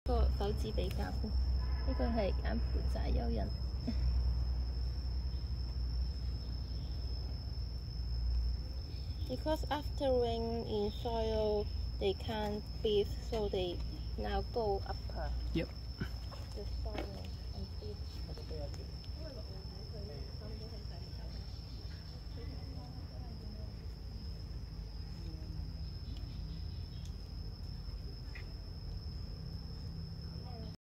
個手指比較寬，呢個係柬埔寨蚯蚓。Because after rain in soil, they can't breathe, so they now go upper. Yep. The soil and breathe.